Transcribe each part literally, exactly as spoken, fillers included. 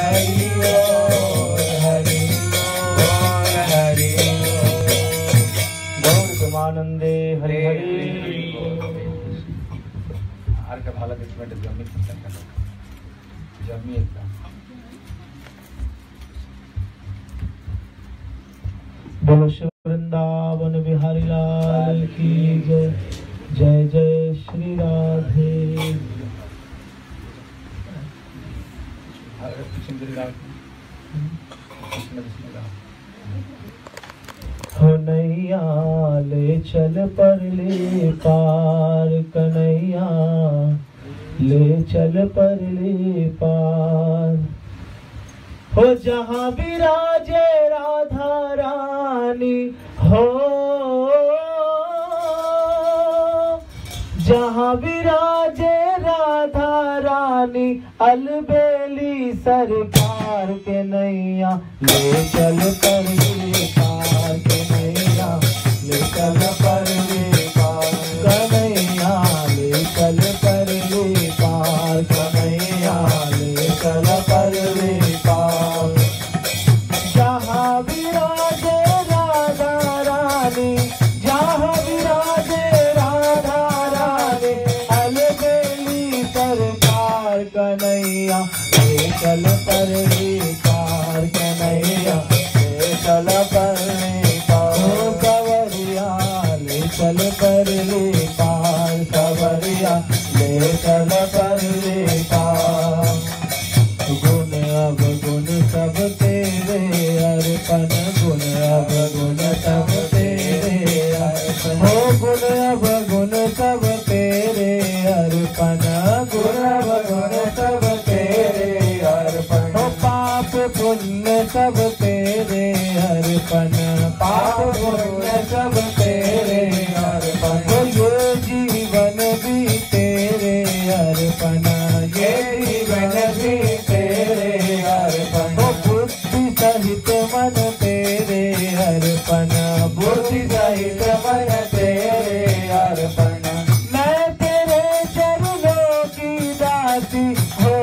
हरि बोल हरि बोल हरि गौर प्रेमानंदे हरि हरि हर का भाला बीच में जमी जमी एकदम बोलो शिव वृंदावन बिहारी लाल की जय जय जय श्री राधे हो नैया ले चल पर ले पार कन्हैया ले चल पर ले पार हो जहाँ विराजे राधा रानी हो जहाँ विराजे राधा रानी अलबेली सरकार के नैया ले चल पर ले पार के नैया ले चल पर ले पार कन्हैया ले चल पर ले पार कन्हैया ले चल पर ले पार जहाँ विराजे राधा रानी जहाँ विराजे राधा रानी अलबेली सरकार कन्हैया ले चल पर ले पार कन्हैया ले चल पर ले पार कवरिया ले चल पर ले पार कवरिया ले चल पर ले पार गुण अब गुण सब तेरे अर्पण गुण अब गुण सब तेरे अर्पण हो गुण अब गुण सब तेरे अर्पण गुण अब गुण सब तेरे अर्पण हो पाप पुण्य सब तेरे अर्पण पाप पुण्य सब तेरे अर्पण हो ये जीवन भी तेरे अर्पण ये जीवन भी तेरे अर्पण हो बुद्धि सहित मन तेरे अर्पण बुद्धि सहित मन तेरे अर्पण मैं तेरे चरणों की दासी हो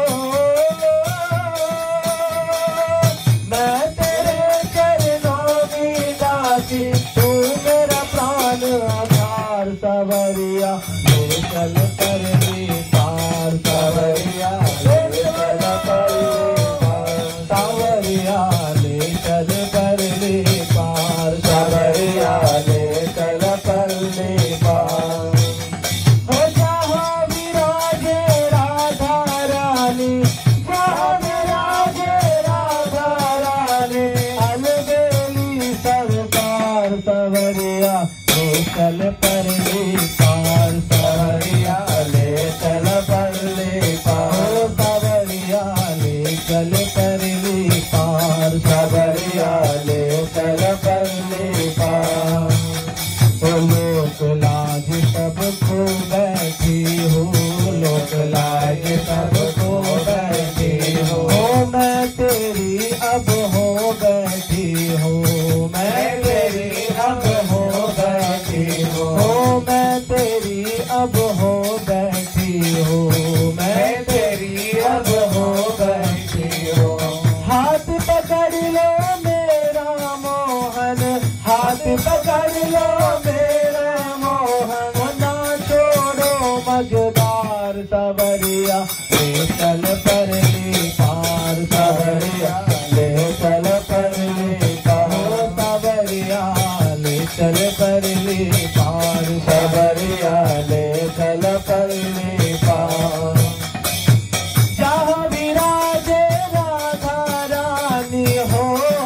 मैं तेरे चरणों की दासी तू मेरा प्राण आधार सवरिया ले चल कर ले पार सवरिया ले चल कर ले पार सवरिया ले चल कर ले पार सवरिया ले चल कर ले पार हो जहाँ विराजे राधा रानी जहाँ विराजे राधा रानी अलबेली सरकार सवरिया ले चल पर ले पार सवरिया ले चल पर ले पार सवरिया ले चल पर ले पार सवरिया ले चल पर ले पार ओ लोक लाज सब खो बैठी हो लोक लाज सब खो बैठी हो मैं तेरी अब हो बैठी हो मैं तेरी अब हो बैठी हो मैं तेरी अब हो बैठी हो मैं तेरी अब हो बैठी हो हाथ पकड़ लो मेरा मोहन हाथ पकड़ लो मेरा मोहन ना छोड़ो मझदार सवरिया ले चल पर ले पार सवरिया ले चल पर ले पार सवरिया ले चल पर ले पार सवरिया ले चल पर ले पार जहाँ विराजे राधा रानी हो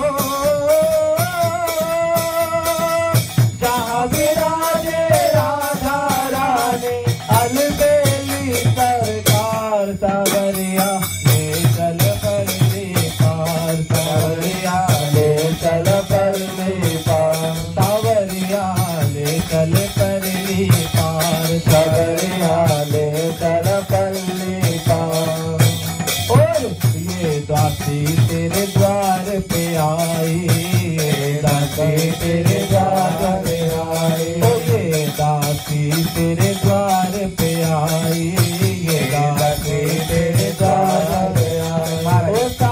जहाँ विराजे राधा रानी अलबेली सरकार सवरिया ले चल पर ले पार सवरिया ले चल पर ले पार सवरिया ले चल पर ले पार सवरिया ले चल पर ले पार और ये दासी तेरे द्वार पे आई ये दासी तेरे द्वार पे आई ओ ये दासी तेरे द्वार पे आई ये दासी तेरे द्वार पे आई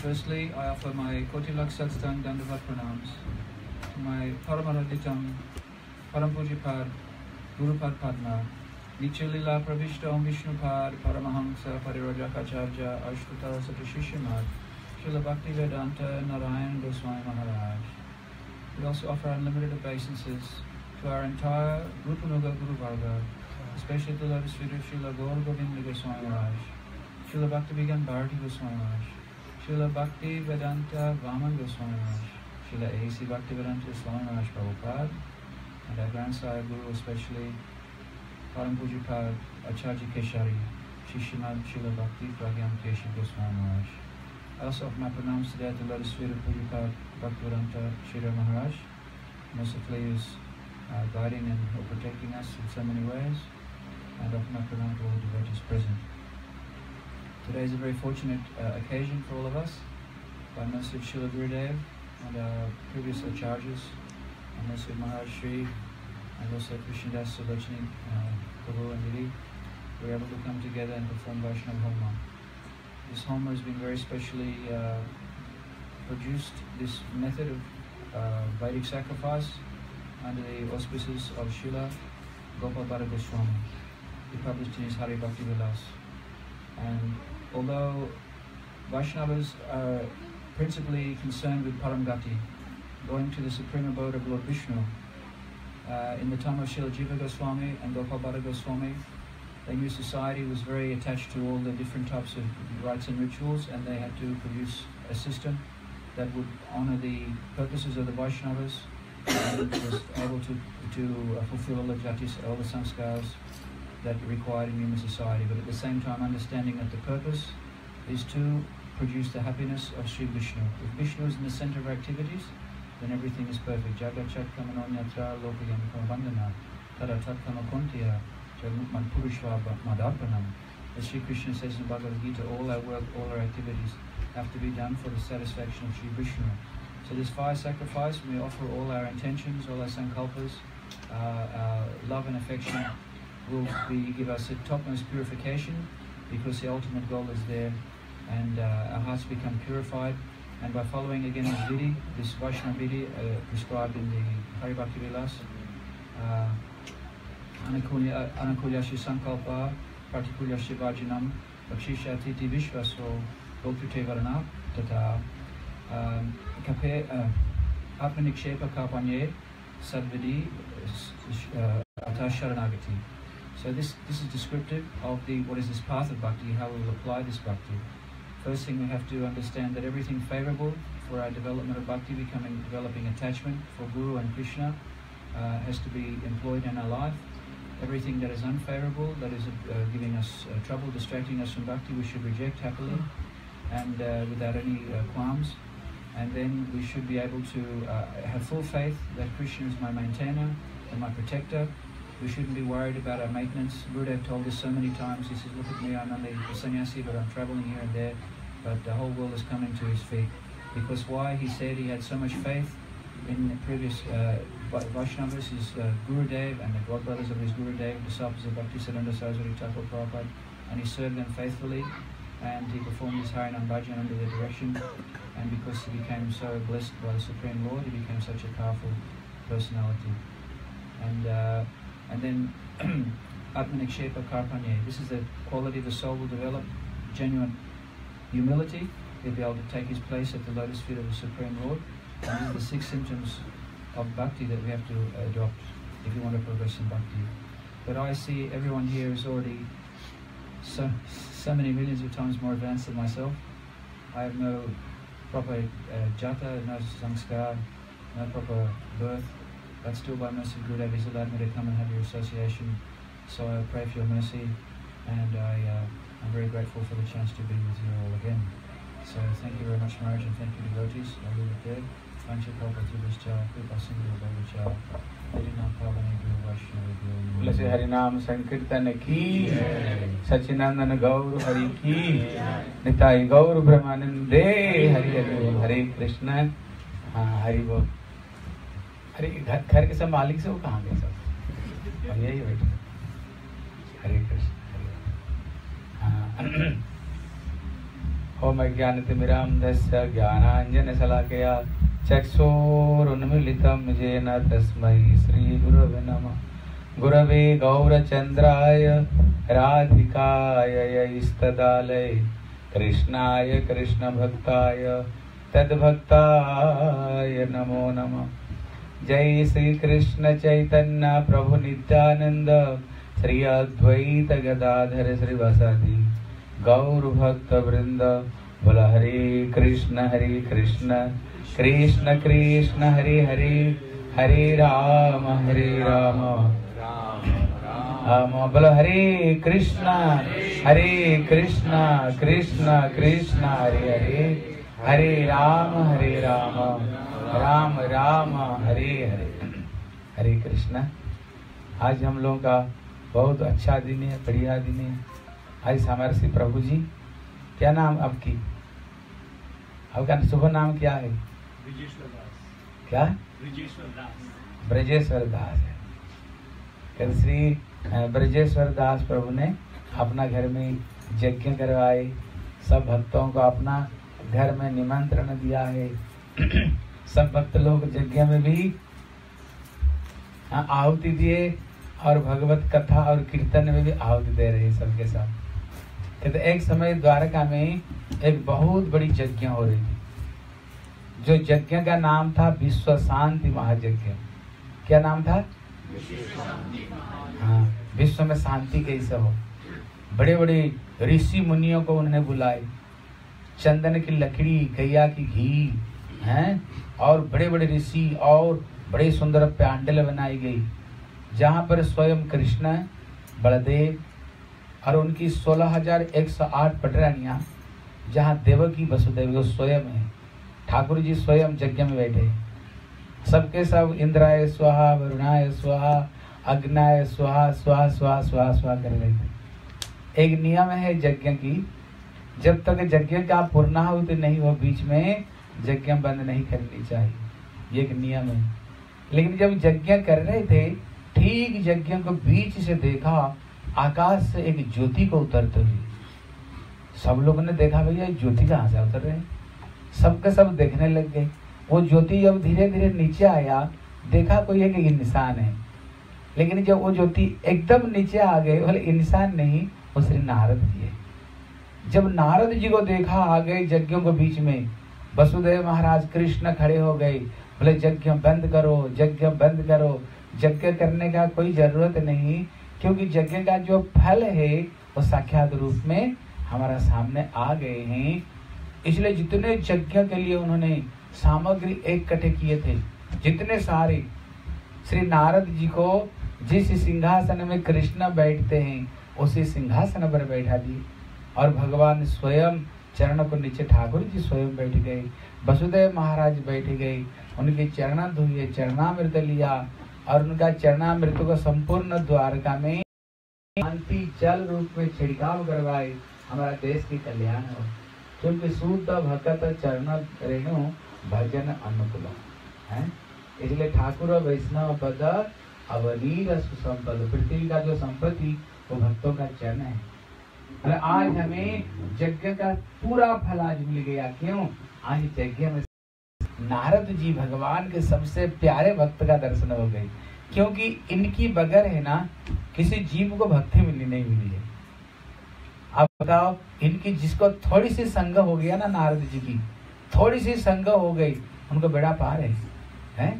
Firstly, I offer my Kotilak Satstang Dandavat Pranams to my Paramaraditam, Parampujipad, Gurupad Padma, Nichilila Pravishta Om Vishnupad, Paramahamsa, Parirojakacharya, Ashtutara Satashishimad, Srila Bhaktivedanta Narayan Goswami Maharaj. We also offer unlimited obeisances to our entire Rupanuga Guru Varga, especially the Lotus Feet of Srila Gaur Govinda Goswami Maharaj, Srila Bhakti Vigan Bharati Goswami Maharaj, Srila Bhakti Vedanta Vaman Goswami Maharaj, Srila A C Bhakti Vedanta Swami Maharaj Prabhupada, and our grandsire Guru, especially Param Pujipad Acharya Keshari, Shishimad Srila Bhakti Pragyam Keshi Goswami Maharaj. I also offer my pranams today at the Lotus Feet of Pujipad Bhaktivedanta Sridhar Maharaj, mercifully is uh, guiding and protecting us in so many ways, and offer my pranam to all devotees present. Today is a very fortunate uh, occasion for all of us. By mercy of Srila Gurudev and our previous acharyas, and mercy of Maharaj Shri, and also Krishnadas Sulochani, uh, Prabhu and Didi, we were able to come together and perform Vaishnava Homa. This Homa has been very specially uh, produced, this method of uh, Vedic sacrifice under the auspices of Srila Gopal Bhatta Goswami. He published in his Hari Bhakti Vilas. And although Vaishnavas are principally concerned with Paramgati, going to the supreme abode of Lord Vishnu, uh, in the time of Srila Jiva Goswami and Gopal Bhatta Goswami, the new society was very attached to all the different types of rites and rituals, and they had to produce a system that would honor the purposes of the Vaishnavas and was able to, to uh, fulfill all the jatis, all the samskars that are required in human society, but at the same time understanding that the purpose is to produce the happiness of Sri Vishnu. If Vishnu is in the center of our activities, then everything is perfect. Jagat chat kamanonyatra lokayam kamabandhana tada tat kamakontiya jagmukman purushva madarpanam. As Sri Krishna says in Bhagavad Gita, all our work, all our activities have to be done for the satisfaction of Sri Vishnu. So this fire sacrifice, we offer all our intentions, all our sankalpas, uh, our love and affection will be, give us a topmost purification, because the ultimate goal is there, and uh, our hearts become purified. And by following again this Vidi, this Vaishnava Vidi uh, prescribed in the Hari Bhakti Vilas, uh, Anakulya Anakulyashi Sankalpa, Partikulyashi Vajinam, Bakshisha Titi Vishvaso, Bhokti Varana, Tata, Kape, Atmanikshepa Kapanye, Sadvidi, Ata Sharanagati. So this, this is descriptive of the what is this path of bhakti, how we will apply this bhakti. First thing, we have to understand that everything favorable for our development of bhakti, becoming developing attachment for Guru and Krishna, uh, has to be employed in our life. Everything that is unfavorable, that is uh, giving us uh, trouble, distracting us from bhakti, we should reject happily and uh, without any uh, qualms. And then we should be able to uh, have full faith that Krishna is my maintainer and my protector. We shouldn't be worried about our maintenance. Gurudev told us so many times, he says, look at me, I'm only a sannyasi, but I'm traveling here and there, but the whole world is coming to his feet. Because why? He said he had so much faith in the previous uh, Vaishnavas, his uh, Gurudev and the godbrothers of his Gurudev, disciples of Bhaktisiddhanta Saraswati Thakur Prabhupada, and he served them faithfully, and he performed his Harinam Bhajan under their direction, and because he became so blessed by the Supreme Lord, he became such a powerful personality. And uh, And then Atmanikshepa Karpanye. This is the quality the soul will develop, genuine humility. He'll be able to take his place at the lotus feet of the Supreme Lord. And these are the six symptoms of bhakti that we have to adopt if you want to progress in bhakti. But I see everyone here is already so, so many millions of times more advanced than myself. I have no proper uh, jata, no samskar, no proper birth. But still, by mercy of Gurudev, he's allowed me to come and have your association. So I pray for your mercy, and I, uh, I'm very grateful for the chance to be with you all again. So thank you very much, Maharaj, and thank you, devotees. I'll leave it there. तुलसी हरिनाम संकीर्तन की, सचिनंदन गौर हरि की, निताई गौर ब्रह्मानंदे हरि हरि हरे कृष्ण। हाँ हरि बोल। अरे घर घर के सब मालिक से वो कहाँ गए सब? यही बैठे। हरे कृष्ण। हाँ ओम ज्ञानतिमिरान्धस्य ज्ञानाञ्जनशलाकया चक्षुरुन्मीलितं येन तस्मै श्रीगुरवे नमः। गुरवे गौरचन्द्राय राधिकाय इष्टदालये कृष्णाय कृष्णभक्ताय तद्भक्ताय नमो नमः। जय श्री कृष्ण चैतन्य प्रभु नित्यानंद श्री अद्वैत गदाधर श्रीवासादि गौर भक्त वृंद। बोल हरे कृष्ण हरे कृष्ण कृष्ण कृष्ण हरे हरे हरे राम हरे राम राम। बोल हरे कृष्ण हरे कृष्ण कृष्ण कृष्ण हरे हरे हरे राम हरे राम राम राम हरे हरे। हरे कृष्ण। आज हम लोगों का बहुत अच्छा दिन है, बढ़िया दिन है। आज हमारे श्री प्रभु जी, क्या नाम आपकी, आपका शुभ नाम क्या है? ब्रजेश्वर दास। क्या? ब्रजेश्वर दास। ब्रजेश्वर दास है। कहते श्री ब्रजेश्वर दास प्रभु ने अपना घर में यज्ञ करवाए, सब भक्तों को अपना घर में निमंत्रण दिया है। सब भक्त लोग यज्ञ में भी आहुति दिए और भगवत कथा और कीर्तन में भी आहुति दे रहे सबके सब। कहते एक समय द्वारका में एक बहुत बड़ी यज्ञ हो रही थी, जो यज्ञ का नाम था विश्व शांति महायज्ञ। क्या नाम था? हाँ, विश्व में शांति कैसे हो। बड़े बड़े ऋषि मुनियों को उन्होंने बुलाए, चंदन की लकड़ी, गैया की घी हैं, और बड़े बड़े ऋषि और बड़े सुंदर प्यांडल बनाई गई, जहाँ पर स्वयं कृष्ण, बलदेव और उनकी सोलह हजार एक सौ आठ पटरानियाँ, जहाँ देवकी वसुदेव स्वयं है, ठाकुर जी स्वयं यज्ञ में बैठे। सबके सब इंद्राय स्वाहा, वरुणाय स्वाहा, अग्नाय स्वाहा, स्वाहा स्वाहा स्वाहा स्वाहा कर रहे थे। एक नियम है यज्ञ की, जब तक यज्ञ का पूर्णाहुति नहीं हो बीच में यज्ञ बंद नहीं करनी चाहिए, ये एक नियम है। लेकिन जब यज्ञ कर रहे थे, ठीक यज्ञ को बीच से देखा, आकाश से एक ज्योति को उतरते हुए। सब लोगों ने देखा, भैया ज्योति कहाँ से उतर रहे हैं। सबके सब देखने लग गए। वो ज्योति जब धीरे धीरे नीचे आया, देखा कोई एक इंसान है, लेकिन जब वो ज्योति एकदम नीचे आ गए, बोले इंसान नहीं, वो श्री नारद जी है। जब नारद जी को देखा आ गए यज्ञों के बीच में, वसुदेव महाराज कृष्ण खड़े हो गए, बोले यज्ञ बंद करो, यज्ञ बंद करो। यज्ञ करने का कोई जरूरत नहीं, क्योंकि यज्ञ का जो फल है वो साक्षात रूप में हमारा सामने आ गए हैं। इसलिए जितने यज्ञ के लिए उन्होंने सामग्री इकट्ठे किए थे, जितने सारे, श्री नारद जी को जिस सिंहासन में कृष्ण बैठते हैं उसी सिंहासन पर बैठा दिए, और भगवान स्वयं चरण को नीचे ठाकुर जी स्वयं बैठ गए, वसुदेव महाराज बैठ गए, उनके चरण धुए, चरणामृत लिया, और उनका चरणामृत को संपूर्ण द्वारका में शांति जल रूप में छिड़काव करवाए। हमारा देश की कल्याण हो, क्योंकि शुद्ध भक्त चरण रेणु भजन अनुकूल है। इसलिए ठाकुर वैष्णव पद अवनीर सुसंपद, पृथ्वी का जो संपत्ति वो भक्तों का चरण है। और आज हमें यज्ञ का पूरा फल आज मिल गया। क्यों? आज यज्ञ में नारद जी भगवान के सबसे प्यारे भक्त का दर्शन हो गए, क्योंकि इनकी बगैर है ना किसी जीव को भक्ति मिली नहीं मिली है। आप बताओ, इनकी जिसको थोड़ी सी संग हो गया ना, नारद जी की थोड़ी सी संग हो गई, उनको बेड़ा पार है, है?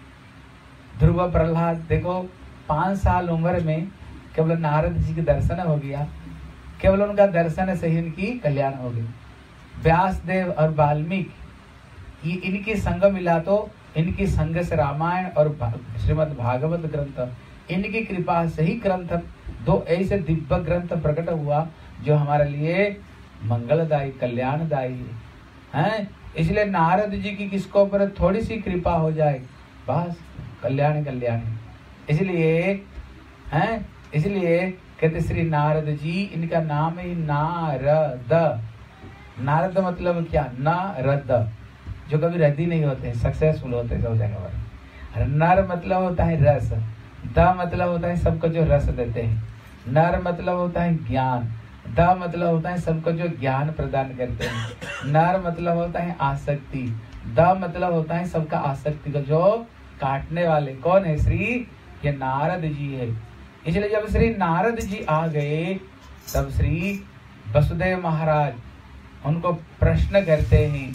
ध्रुव प्रहलाद देखो, पांच साल उम्र में केवल नारद जी के दर्शन हो गया, केवल उनका दर्शन से ही इनकी कल्याण हो गई। व्यासदेव और वाल्मीकि, ये इनकी संग मिला तो इनकी संग से रामायण और श्रीमद् भागवत ग्रंथ, इनकी कृपा से ही ग्रंथ, दो ऐसे दिव्य ग्रंथ प्रकट हुआ जो हमारे लिए मंगलदायी, कल्याणदायी है। इसलिए नारद जी की किसको ऊपर थोड़ी सी कृपा हो जाए, बस कल्याण कल्याण। इसलिए हैं, इसलिए कहते श्री नारद जी, इनका नाम है नारद। नारद मतलब क्या? नारद, जो कभी रद्दी नहीं होते, सक्सेसफुल होते सब जगह पर। नर मतलब होता है रस, द मतलब होता है सबको जो रस देते हैं। नर मतलब होता है ज्ञान, द मतलब होता है सबको जो ज्ञान प्रदान करते हैं। नर मतलब होता है आसक्ति। द मतलब होता है सबका आसक्ति को जो काटने वाले। कौन है? श्री ये नारद जी है। इसलिए जब श्री नारद जी आ गए तब श्री वसुदेव महाराज उनको प्रश्न करते हैं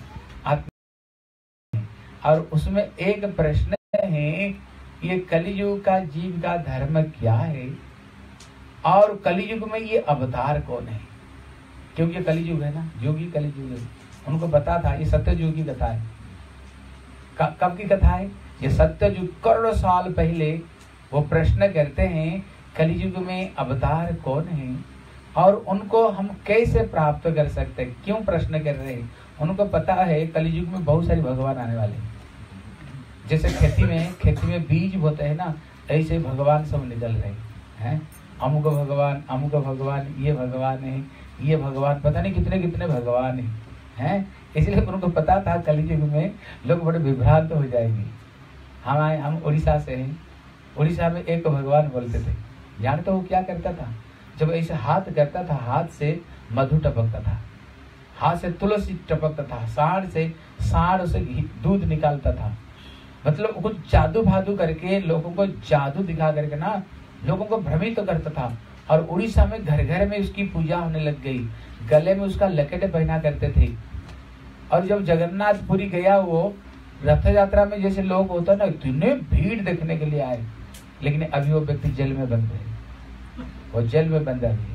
आत्मा, और उसमें एक प्रश्न है ये कलियुग का जीव का धर्म क्या है और कलियुग में ये अवतार कौन है। क्योंकि कलियुग है ना, योगी कलियुग है। उनको पता था ये सत्ययुग की कथा है। कब की कथा है? ये सत्ययुग करोड़ों साल पहले वो प्रश्न करते हैं कलियुग में अवतार कौन है और उनको हम कैसे प्राप्त कर सकते हैं। क्यों प्रश्न कर रहे हैं? उनको पता है कलियुग में बहुत सारे भगवान आने वाले हैं। जैसे खेती में खेती में बीज होते हैं ना, ऐसे भगवान सब निकल रहे हैं। अमुक भगवान अमुक भगवान ये भगवान है ये भगवान, पता नहीं कितने कितने भगवान है, हैं? इसलिए उनको पता था कलियुग में लोग बड़े विभ्रांत हो जाएंगे। हम आए हम उड़ीसा से हैं। उड़ीसा में एक भगवान बोलते थे। जानते हो क्या करता था? जब ऐसे हाथ करता था, हाथ से मधु टपकता था, हाथ से तुलसी टपकता था, साढ़ से साढ़ से दूध निकालता था। मतलब कुछ जादू भादू करके लोगों को जादू दिखा करके ना लोगों को भ्रमित तो करता था। और उड़ीसा में घर घर में उसकी पूजा होने लग गई। गले में उसका लकेट पहना करते थे। और जब जगन्नाथपुरी गया वो रथ यात्रा में जैसे लोग होता ना, इतने भीड़ देखने के लिए आए। लेकिन अभी वो व्यक्ति जेल में बंद है, वो जेल में बंद अभी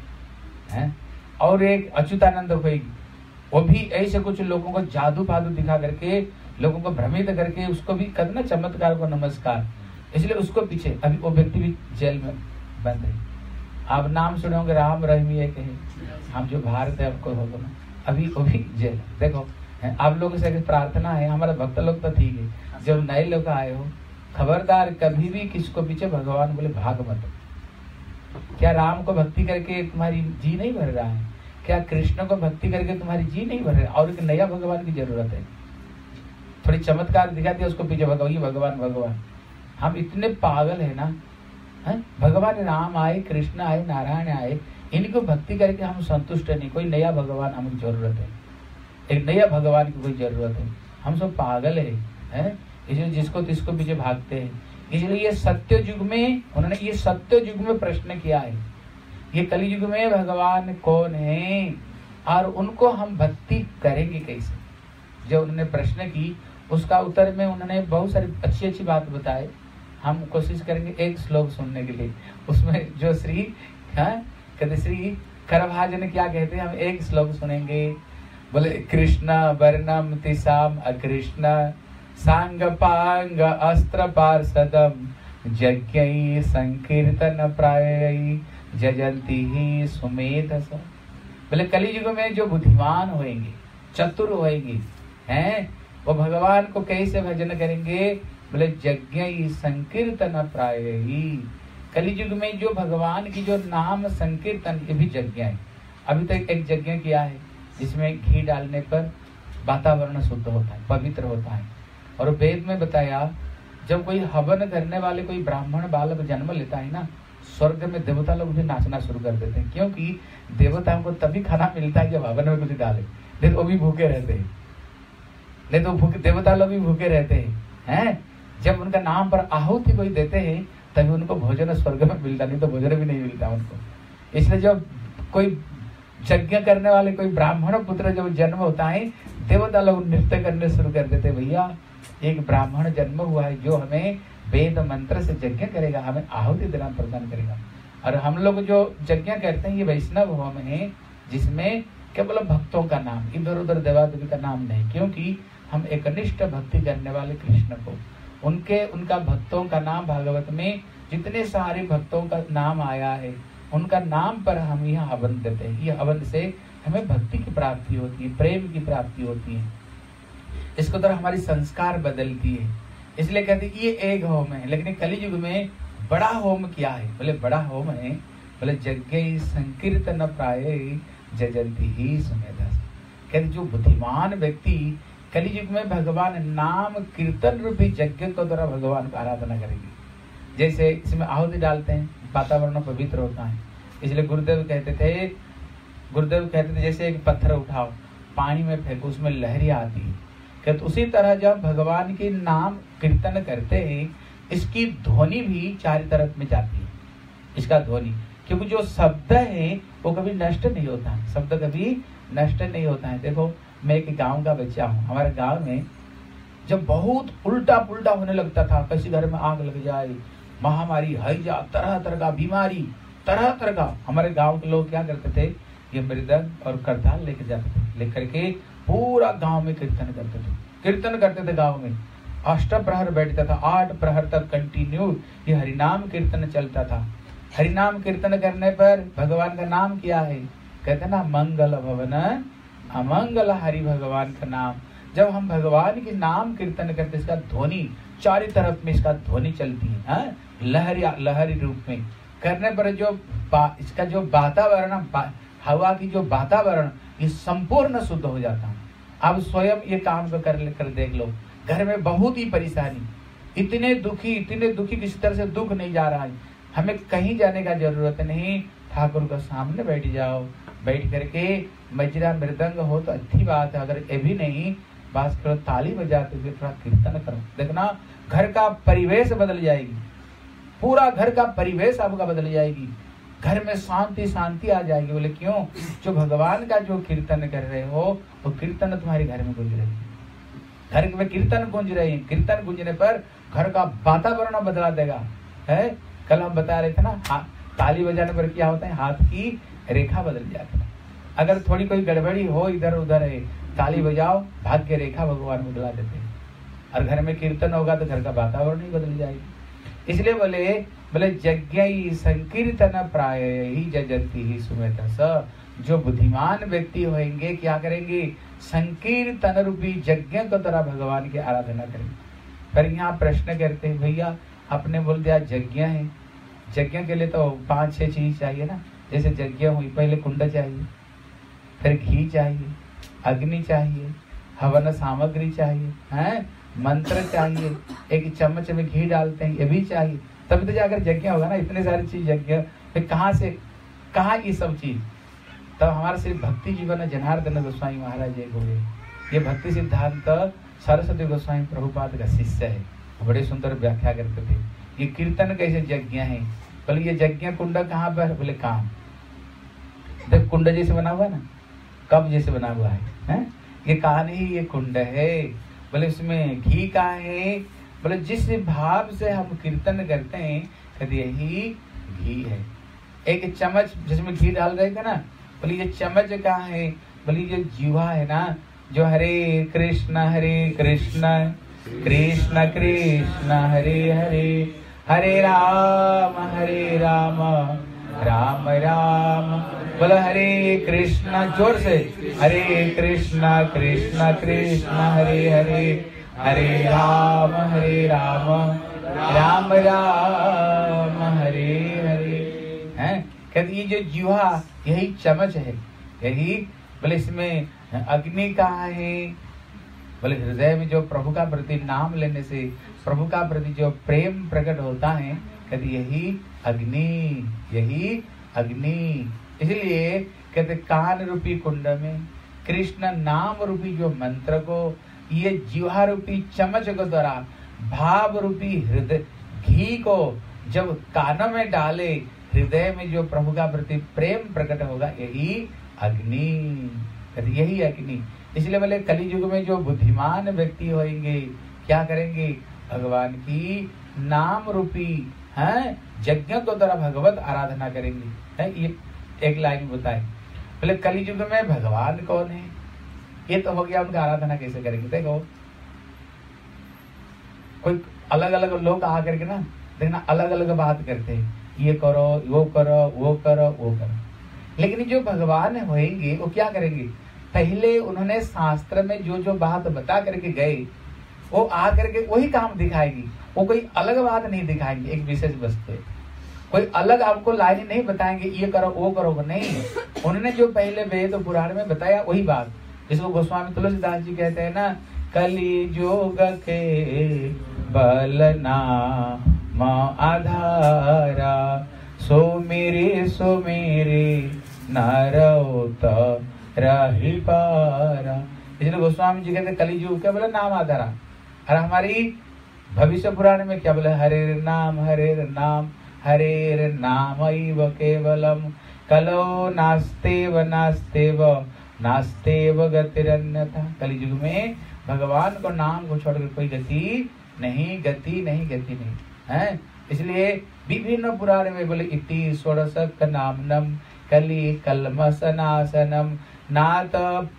है। और एक अच्युतानंद होगी, वो भी ऐसे कुछ लोगों को जादू फादू दिखा करके लोगों को भ्रमित करके उसको भी करना चमत्कार को नमस्कार, इसलिए उसको पीछे अभी वो व्यक्ति भी जेल में बंद है। आप नाम सुने होंगे राम रहीम एक है, हम जो भारत है आपको होगा ना, अभी वो भी जेल। देखो आप लोगों से प्रार्थना है, हमारा भक्त लोग तो ठीक है, जब नए लोग आए हो खबरदार कभी भी किसको पीछे भगवान बोले भाग मत। क्या राम को भक्ति करके तुम्हारी जी नहीं भर रहा है? क्या कृष्ण को भक्ति करके तुम्हारी जी नहीं भर रहा है? और एक नया भगवान की जरूरत है। थोड़ी चमत्कार दिखाती है उसको पीछे भगवान भगवान भगवान। हम इतने पागल है ना, है? भगवान राम आए, कृष्ण आए, नारायण आए, इनको भक्ति करके हम संतुष्ट नहीं। कोई नया भगवान हमें जरूरत है, एक नया भगवान की कोई जरूरत है। हम सब पागल है, है? इसलिए जिसको तिसको पीछे भागते हैं। इसलिए ये सत्य युग में उन्होंने ये सत्य युग में प्रश्न किया है, ये कलि युग में भगवान कौन है और उनको हम भक्ति करेंगे कैसे। जब उन्होंने प्रश्न की उसका उत्तर में उन्होंने बहुत सारी अच्छी अच्छी बात बताए। हम कोशिश करेंगे एक श्लोक सुनने के लिए। उसमें जो श्री कहते श्री करभाजन क्या कहते हैं, हम एक श्लोक सुनेंगे। बोले कृष्ण वर्णम तिसाम अकृष्ण सांग पांग अस्त्र पार्षदम यज्ञ संकीर्तन प्राय जजंती ही सुमेधस। बोले कलियुग में जो बुद्धिमान होंगे, चतुर होंगे, हैं, वो भगवान को कैसे भजन करेंगे? बोले यज्ञ संकीर्तन प्राय। कलियुग में जो भगवान की जो नाम संकीर्तन, ये भी यज्ञ है। अभी तक एक यज्ञ किया है जिसमें घी डालने पर वातावरण शुद्ध होता है, पवित्र होता है। और वेद में बताया जब कोई हवन करने वाले कोई ब्राह्मण बालक जन्म लेता है ना, स्वर्ग में देवता लोग भी नाचना शुरू कर देते हैं, क्योंकि देवताओं को तभी खाना मिलता है जब हवन में कुछ डाले, नहीं तो वो भी भूखे रहते हैं। नहीं तो भूखे देवता लोग भी भूखे रहते हैं, हैं? जब उनका नाम पर आहुति कोई देते हैं तभी उनको भोजन स्वर्ग में मिलता, नहीं तो भोजन भी नहीं मिलता उनको। इसलिए जब कोई यज्ञ करने वाले कोई ब्राह्मण पुत्र जब जन्म होता है, देवता लोग नृत्य करने शुरू कर देते, भैया एक ब्राह्मण जन्म हुआ है जो हमें वेद मंत्र से यज्ञ करेगा, हमें आहुति देना प्रदान करेगा। और हम लोग जो यज्ञ करते हैं ये वैष्णव होम है, जिसमें केवल भक्तों का नाम, इधर उधर देवा देवी का नाम नहीं, क्योंकि हम एकनिष्ठ भक्ति करने वाले कृष्ण को, उनके उनका भक्तों का नाम, भागवत में जितने सारे भक्तों का नाम आया है उनका नाम पर हम यह हवन देते हैं। यह हवन से हमें भक्ति की प्राप्ति होती है, प्रेम की प्राप्ति होती है। इसको तरह हमारी संस्कार बदलती है। इसलिए कहते हैं ये एक होम है। लेकिन कलियुग में बड़ा होम क्या है? बोले बड़ा होम है, बोले यज्ञ संकीर्तन प्राय जजंती ही सुमेधस। कहते जो बुद्धिमान व्यक्ति कलियुग में भगवान नाम कीर्तन रूपी यज्ञ को द्वारा भगवान को आराधना करेगी। जैसे इसमें आहुति डालते हैं, वातावरण पवित्र होता है। इसलिए गुरुदेव कहते थे गुरुदेव कहते थे जैसे एक पत्थर उठाओ, पानी में फेंको, उसमें लहरें आती है। कहते उसी तरह जब भगवान के नाम कीर्तन करते हैं, इसकी ध्वनि भी चारों तरफ में जाती है, इसका ध्वनि, क्योंकि जो शब्द है वो कभी नष्ट नहीं होता है, शब्द कभी नष्ट नहीं होता है। देखो मैं एक गांव का बच्चा हूँ, हमारे गांव में जब बहुत उल्टा पुल्टा होने लगता था, किसी घर में आग लग जाए, महामारी, हैजा, तरह तरह का बीमारी, तरह तरह का, हमारे गांव के लोग क्या करते थे, ये मृदंग और करताल लेकर जाते थे, लेकर के पूरा गांव में कीर्तन करते थे, कीर्तन करते थे गांव में। अष्ट प्रहर बैठता था, आठ प्रहर तक कंटिन्यू ये हरिनाम कीर्तन चलता था। हरिनाम कीर्तन करने पर भगवान का नाम क्या है, कहते ना मंगल भवन अमंगल हरि, भगवान का नाम। जब हम भगवान के नाम कीर्तन करते, इसका ध्वनि चारों तरफ में इसका ध्वनि चलती है, हाँ? लहरी लहरी रूप में करने पर जो इसका जो वातावरण, हवा की जो वातावरण, ये संपूर्ण शुद्ध हो जाता है। अब स्वयं ये काम को कर कर देख लो, घर में बहुत ही परेशानी, इतने दुखी इतने दुखी, किसी तरह से दुख नहीं जा रहा है, हमें कहीं जाने का जरूरत नहीं, ठाकुर के सामने बैठ जाओ, बैठ करके मजरा मृदंग हो तो अच्छी बात है, अगर ये भी नहीं बात करो, ताली बजाते हुए थोड़ा कीर्तन करो, देखना घर का परिवेश बदल जाएगी, पूरा घर का परिवेश आपका बदल जाएगी, घर में शांति शांति आ जाएगी। बोले क्यों, जो भगवान का जो कीर्तन कर रहे हो वो कीर्तन तुम्हारे घर में गूंज रही है, घर में कीर्तन गूंज रहे हैं, कीर्तन गूंजने पर घर का वातावरण बदला देगा, है? कल हम बता रहे थे ना, ताली बजाने पर क्या होता है, हाथ की रेखा बदल जाती है। अगर थोड़ी कोई गड़बड़ी हो इधर उधर है, ताली बजाओ, भाग्य रेखा भगवान बदला देते हैं, और घर में कीर्तन होगा तो घर का वातावरण ही बदल जाएगी। इसलिए बोले बोले यज्ञ संकीर्तन प्राय ही जजंती ही सुमेत स, जो बुद्धिमान व्यक्ति होंगे क्या करेंगे, संकीर्तन रूपी यज्ञ को तरह भगवान की आराधना करेंगे। पर यहाँ प्रश्न करते हैं, भैया आपने बोल दिया यज्ञ है, यज्ञ के लिए तो पांच छह चीज चाहिए ना, जैसे यज्ञ हुई, पहले कुंड चाहिए, फिर घी चाहिए, अग्नि चाहिए, हवन सामग्री चाहिए, हैं, मंत्र चाहिए, एक चम्मच में घी डालते हैं, ये भी चाहिए, तभी तो जाकर यज्ञ होगा ना। इतने सारी चीज यज्ञ, फिर कहाँ से कहाँ ये सब चीज, तब हमारे सिर्फ भक्ति जीवन जनार्दन गोस्वामी महाराज एक हो गए। ये भक्ति सिद्धांत सरस्वती गोस्वामी प्रभुपाद का शिष्य है, बड़े सुंदर व्याख्या करते थे। ये कीर्तन कैसे यज्ञ है, बोले ये यज्ञ कुंड कहाँ पर, बोले काम, देख कुंड जैसे बना हुआ ना, कब जैसे बना हुआ है, है? ये कहा नहीं ये कुंड है, बोले इसमें घी का है, बोले जिस भाव से हम कीर्तन करते हैं कहते यही घी है। एक चम्मच जिसमें घी डाल रहे थे ना, बोले ये चम्मच का है, बोले ये जीवा है ना, जो हरे कृष्ण हरे कृष्ण कृष्ण कृष्ण हरे हरे, हरे राम हरे राम राम राम, बोलो हरे कृष्ण, जोर से, हरे कृष्ण कृष्ण कृष्ण हरे हरे, हरे राम हरे राम राम राम हरे हरे, हैं? कहते ये जो जीवा यही चम्मच है, यही, बोले इसमें अग्नि का है, बोले हृदय में जो प्रभु का प्रति नाम लेने से प्रभु का प्रति जो प्रेम प्रकट होता है, कहते यही अग्नि, यही अग्नि। इसलिए कहते कान रूपी कुंड में कृष्ण नाम रूपी जो मंत्र को, ये जीवा रूपी चम्मच को द्वारा भाव रूपी हृदय घी को जब कानों में डाले, हृदय में जो प्रभु का प्रति प्रेम प्रकट होगा, यही अग्नि, यही अग्नि। इसलिए बोले कली युग में जो बुद्धिमान व्यक्ति होंगे क्या करेंगे, भगवान की नाम रूपी है यज्ञ को द्वारा भगवत आराधना करेंगे, है? ये एक लाइन बताए, बोले कली युग में भगवान कौन है, ये तो हो गया, उनका आराधना कैसे करेंगे। देखो कोई अलग अलग लोग आकर के ना देखना अलग अलग बात करते हैं, ये करो वो करो वो करो वो करो, लेकिन जो भगवान होंगे वो क्या करेंगे, पहले उन्होंने शास्त्र में जो जो बात बता करके गए वो आ करके वही काम दिखाएगी, वो कोई अलग बात नहीं दिखाएंगे। एक विशेष वस्तु है, कोई अलग आपको लाइन नहीं बताएंगे ये करो वो करो, नहीं, उन्होंने जो पहले वेद पुराण में बताया वही बात, जिसको गोस्वामी तुलसीदास जी कहते हैं ना, कली जोग के बलना माँ आधारा, सो मेरे सो मेरे नरौत रही पारा। इसलिए गोस्वामी जी कहते कलियुग क्या बोले नाम आधारा। और हमारी भविष्य पुराण में क्या बोले हरे नाम हरे नाम हरे नाम केवलम कलो नास्तेव नास्तेव नास्तेव गतिरन्यथा। कलियुग में भगवान को नाम को छोड़कर कोई गति नहीं, गति नहीं, गति नहीं है। इसलिए विभिन्न पुराण में बोले इति षोडशक नामनम कली कलमसनाशनम नात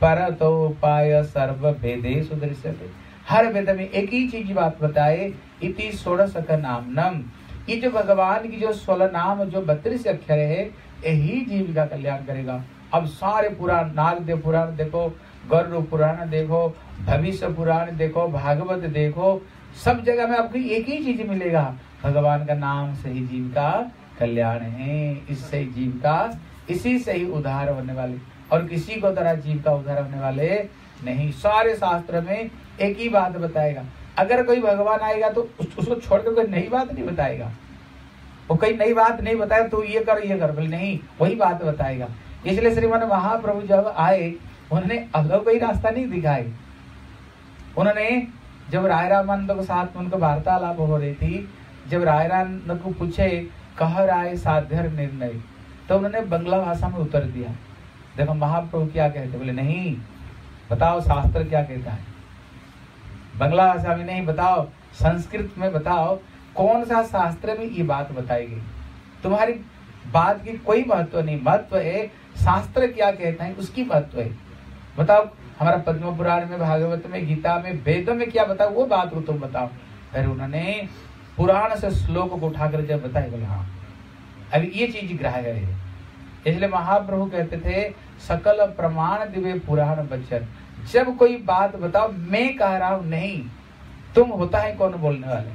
परतोपाय सर्व भेदेषु दृश्यते। हर वेद में एक ही चीज बात बताए, इति षोडशक नामनम। ये जो भगवान की जो सोलह नाम जो बत्तीस अक्षर है यही जीव का कल्याण करेगा। अब सारे पुराण, नारद पुराण देखो, गरुड़ पुराण देखो, भविष्य पुराण देखो, भागवत देखो, सब जगह में आपको एक ही चीज मिलेगा, भगवान का नाम से ही जीव का कल्याण है। इससे जीव का, इसी से ही उद्धार होने वाले, और किसी को तरह जीव का उद्धार होने वाले नहीं। सारे शास्त्र में एक ही बात बताएगा। अगर कोई भगवान आएगा तो उस, उसको छोड़कर कोई नई बात नहीं बताएगा। वो कोई नई बात नहीं बताएगा तो ये कर ये कर, बोले नहीं, वही बात बताएगा। इसलिए श्रीमान महाप्रभु जब आए उन्होंने अलग कोई रास्ता नहीं दिखाए। उन्होंने जब राय रामानंद के साथ उनको वार्तालाप हो रही थी, जब राय रामानंद को पूछे कह राय साध्य निर्णय, तो उन्होंने बंगला भाषा में उत्तर दिया। देखो महाप्रभु क्या कहते, बोले नहीं, बताओ शास्त्र क्या कहता है। बंगला भाषा में नहीं, बताओ संस्कृत में बताओ, कौन सा शास्त्र में ये बात बताई गई। तुम्हारी बात की कोई महत्व नहीं, महत्व है शास्त्र क्या कहता है उसकी महत्व है। बताओ हमारा पद्म पुराण में, भागवत में, गीता में, वेदों में क्या बताओ वो बात को तुम बताओ। फिर उन्होंने पुराण से श्लोक को उठाकर जब बताए, बोले हाँ अभी ये चीज ग्राह्य है। इसलिए महाप्रभु कहते थे सकल प्रमाण दिवे पुराण वचन। जब कोई बात बताओ, मैं कह रहा हूं नहीं, तुम होता है कौन बोलने वाले,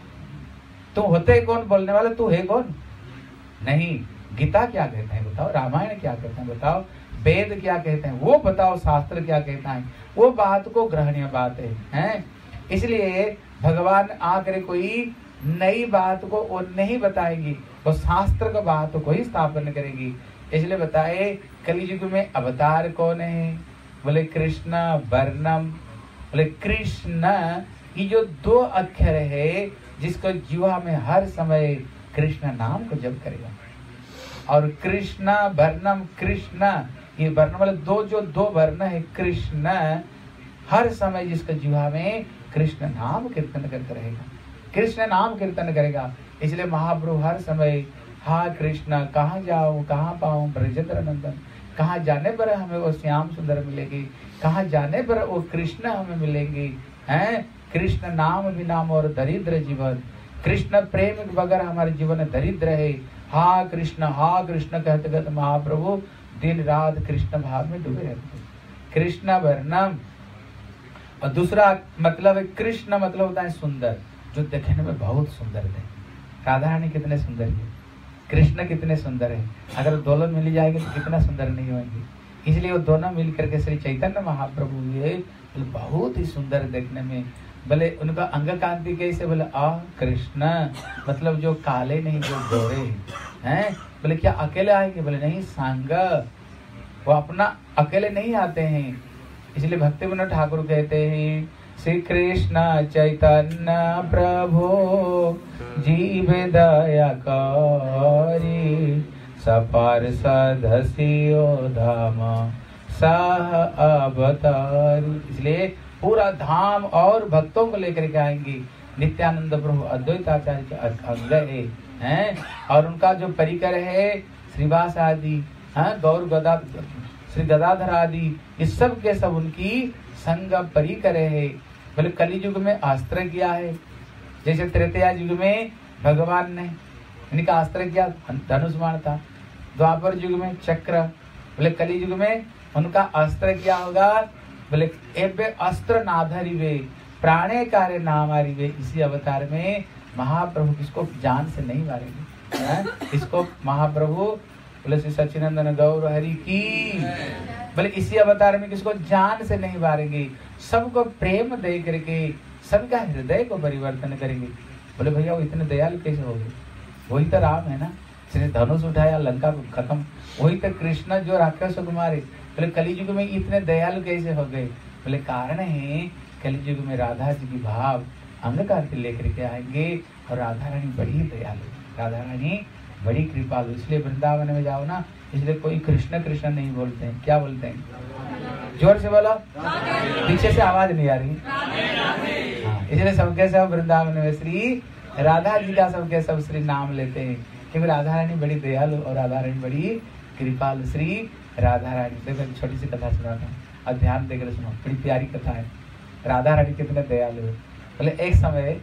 तुम होते कौन बोलने वाले, तू है कौन नहीं। गीता क्या कहते हैं बताओ, रामायण क्या कहते हैं बताओ, वेद क्या कहते हैं वो बताओ, शास्त्र क्या कहता है वो बात को ग्रहणीय बात है, हैं? इसलिए भगवान आकर कोई नई बात को वो नहीं बताएगी, वो शास्त्र का बात को ही स्थापन करेगी। इसलिए बताए कलियुग में अवतार कौन है, बोले कृष्ण वर्णम। बोले कृष्ण ये जो दो अक्षर है जिसको जीवा में हर समय कृष्ण नाम को जप करेगा, और कृष्ण वर्णम, कृष्ण ये वर्ण वाले दो जो दो वर्ण है कृष्ण, हर समय जिसका जीवा में कृष्ण नाम कीर्तन करते रहेगा, कृष्ण नाम कीर्तन करेगा। इसलिए महाप्रभु हर समय हा कृष्ण कहाँ जाऊं कहाँ पाऊं ब्रजेंद्र नंदन, कहाँ जाने पर हमें वो श्याम सुंदर मिलेगी, कहाँ जाने पर वो कृष्ण हमें मिलेंगे, हैं? कृष्ण नाम बिना और दरिद्र जीवन, कृष्ण प्रेम के बगैर हमारे जीवन दरिद्र है। हा कृष्ण हा कृष्ण कहते कहते महाप्रभु दिन रात कृष्ण भाव में डूबे रहते। कृष्ण वर्णम, और दूसरा मतलब है कृष्ण मतलब होता है सुंदर, जो देखने में बहुत सुंदर है। राधा रानी कितने सुंदर है, कृष्ण कितने सुंदर है, अगर दोनों मिल जाएंगे तो कितना सुंदर नहीं होंगे। इसलिए वो दोनों मिल करके श्री चैतन्य महाप्रभु ये बहुत ही सुंदर देखने में। बोले उनका अंग कांति कैसे, बोले आ कृष्ण मतलब जो काले नहीं जो गोरे हैं। बोले क्या अकेले आएंगे, बोले नहीं संग, वो अपना अकेले नहीं आते हैं। इसलिए भक्ति विनोद ठाकुर कहते हैं श्री कृष्ण चैतन्य प्रभु जीव दया करी सपार सदसियो धाम सह अवतारी। इसलिए पूरा धाम और भक्तों को लेकर के आएंगे। नित्यानंद प्रभु अद्वैत आचार्य के अंग है, हैं? और उनका जो परिकर है श्रीवास आदि, हैं? गौर गदा श्री गदाधर आदि, इस सब के सब उनकी संग परिकर है। बोले कलियुग में अस्त्र किया है, जैसे त्रेतया युग में भगवान ने इनका अस्त्र किया धनुष बाण था, द्वापर युग में चक्र, बोले कलियुग में उनका अस्त्र क्या होगा, बोले एबे अस्त्र नाधरिवे प्राणे कार्य नामारिवे। इसी अवतार में महाप्रभु किसको जान से नहीं मारेंगे, इसको महाप्रभु बोले श्री सच्चिदानंद गौर हरि की, बोले इसी अवतार में किसको जान से नहीं मारेंगे, सबको प्रेम दे करके सबका हृदय को परिवर्तन करेंगे। बोले भैया वो इतने दयालु कैसे हो गए, वही तो राम है ना। इसने धनुष उठाया, लंका को खत्म। वही तो कृष्ण जो राक्षस को मारे। बोले कलियुग में इतने दयालु कैसे हो गए? बोले कारण है कलियुग में राधा जी की भाव अंगकार के लेकर के आएंगे, और राधा रानी बड़ी दयालु, राधा रानी बड़ी कृपालु। इसलिए वृंदावन में जाओ ना, इसलिए कोई कृष्ण कृष्ण नहीं बोलते हैं। क्या बोलते हैं? जोर से बोलो, पीछे से आवाज नहीं आ रही। हाँ, इसलिए सबके सब वृंदावन में श्री राधा जी का सबके सब श्री नाम लेते हैं, क्योंकि राधा रानी बड़ी दयालु और राधा रानी बड़ी कृपालु। श्री राधा रानी। देखो छोटी सी कथा सुनाता हूँ, और ध्यान देकर सुनो, बड़ी प्यारी कथा है। राधा रानी कितने दयालु है। बोले एक समय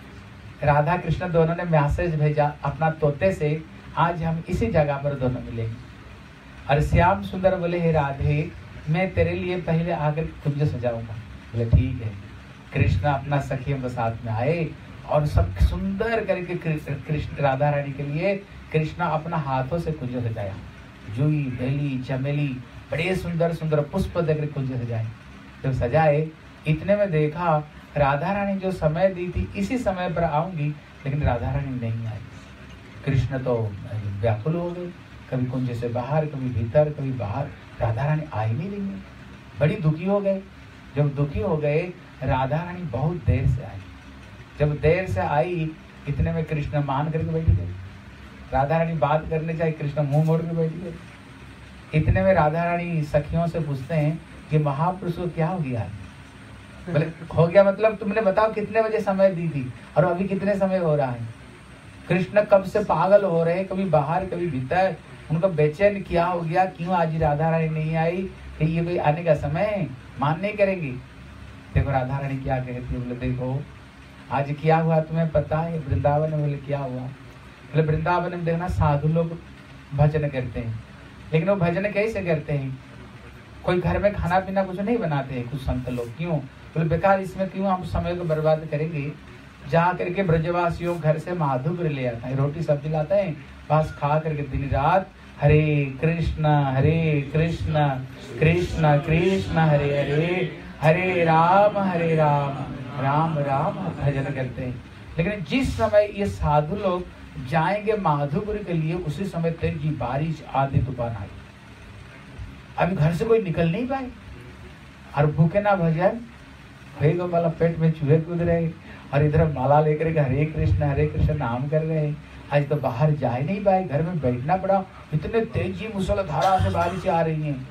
राधा कृष्ण दोनों ने मैसेज भेजा अपना तोते से, आज हम इसी जगह पर दोनों मिलेंगे। और श्याम सुंदर बोले हे राधे, मैं तेरे लिए पहले आकर कुंज सजाऊंगा। बोले ठीक है। कृष्ण अपना सखियों के साथ में आए और सब सुंदर करके कृष्ण राधा रानी के लिए कृष्ण अपना हाथों से कुंज सजाया। जूही, बेली, चमेली, बड़े सुंदर सुंदर पुष्प देकर कुंज सजाए। जब सजाए इतने में देखा राधा रानी जो समय दी थी इसी समय पर आऊंगी, लेकिन राधा रानी नहीं आई। कृष्ण तो व्याकुल हो गए, कभी कुंज से बाहर, कभी भीतर, कभी बाहर, राधा रानी आई नहीं रही है। बड़ी दुखी हो गए। जब दुखी हो गए राधा रानी बहुत देर से आई। जब देर से आई इतने में कृष्ण मान करके बैठ गए। राधा रानी बात करने चाहिए, कृष्ण मुंह मोड़ के बैठ गए। इतने में राधा रानी सखियों से पूछते हैं कि महापुरुष को क्या हो गया? बोले हो गया मतलब तुमने बताओ कितने बजे समय दी थी और अभी कितने समय हो रहा है? कृष्ण कब से पागल हो रहे, कभी बाहर कभी भीतर, उनको बेचैन क्या हो गया, क्यों आज राधा रानी नहीं आई? कि ये कोई आने का समय है, मान नहीं करेंगी। देखो राधा रानी क्या कहती है। बोले देखो आज क्या हुआ तुम्हें पता है वृंदावन में? बोले क्या हुआ? बोले वृंदावन में देखना साधु लोग भजन करते हैं, लेकिन वो भजन कैसे करते हैं? कोई घर में खाना पीना कुछ नहीं बनाते हैं कुछ संत लोग। क्यों? बोले बेकार, इसमें क्यों हम समय को बर्बाद करेंगे? जा करके ब्रजवासियों घर से माधुर्य ले आता है, रोटी सब्जी लाता है, बस खा करके दिन रात हरे कृष्ण हरे कृष्ण कृष्ण कृष्ण हरे हरे हरे राम हरे राम राम राम भजन करते हैं। लेकिन जिस समय ये साधु लोग जाएंगे माधुपुर के लिए, उसी समय तेजी बारिश आधी तूफान आई। अभी घर से कोई निकल नहीं पाए, और भूखे ना भजन हे गोपाल, पेट में चूहे कूद रहे, और इधर माला लेकर के हरे कृष्ण हरे कृष्ण नाम कर रहे हैं। आज तो बाहर जा ही नहीं पाए, घर में बैठना पड़ा, इतने तेजी मुसलधारा से बारिश आ रही है।